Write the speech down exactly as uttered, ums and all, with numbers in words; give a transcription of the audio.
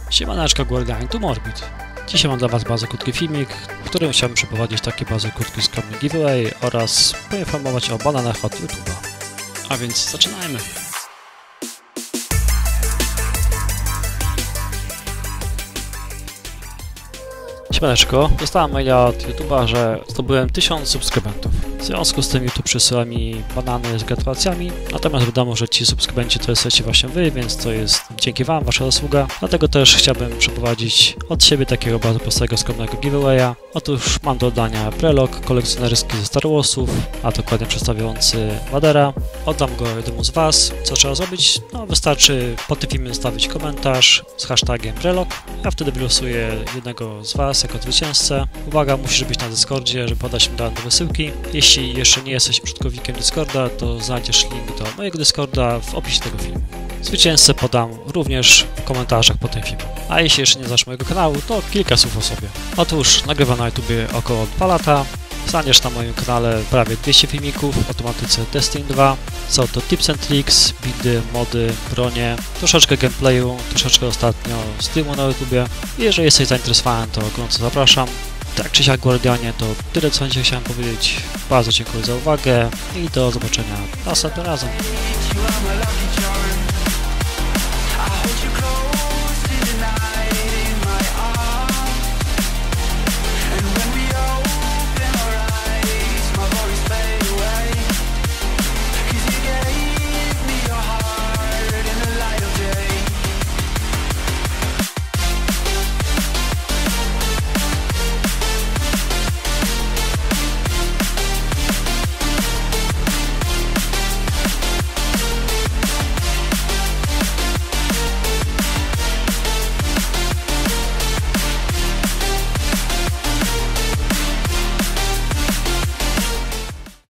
Siemaneczka, Guardiani, tu Morbid. Dzisiaj mam dla Was bardzo krótki filmik, w którym chciałbym przeprowadzić taki bardzo krótki, skromny giveaway oraz poinformować o bananach od YouTube'a. A więc zaczynajmy! Siemaneczko, dostałem maila od YouTube'a, że zdobyłem tysiąc subskrybentów. W związku z tym YouTube przysyła mi banany z gratulacjami, natomiast wiadomo, że ci subskrybenci to jesteście właśnie Wy, więc to jest dzięki Wam, Wasza zasługa. Dlatego też chciałbym przeprowadzić od siebie takiego bardzo prostego, skromnego giveawaya. Otóż mam do oddania prelog kolekcjonerski ze Star Warsów, a dokładnie przedstawiający Vadera. Oddam go jednemu z Was. Co trzeba zrobić? No wystarczy pod tym filmem zostawić komentarz z hashtagiem prelog. Ja wtedy wylosuję jednego z Was jako zwycięzcę. Uwaga, musisz być na Discordzie, żeby podać mi dane do wysyłki. Jeśli jeszcze nie jesteś użytkownikiem Discorda, to znajdziesz link do mojego Discorda w opisie tego filmu. Zwycięzcę podam również w komentarzach pod tym filmem. A jeśli jeszcze nie znasz mojego kanału, to kilka słów o sobie. Otóż nagrywam na YouTubie około dwa lata. Znajdziesz na moim kanale prawie dwieście filmików o tematyce Destiny dwa. Są to tips and tricks, buildy, mody, bronie, troszeczkę gameplayu, troszeczkę ostatnio streamu na YouTubie. Jeżeli jesteś zainteresowany, to gorąco zapraszam. Tak czy siak, Guardianie, to tyle, co dzisiaj chciałem powiedzieć. Bardzo dziękuję za uwagę i do zobaczenia następnym razem.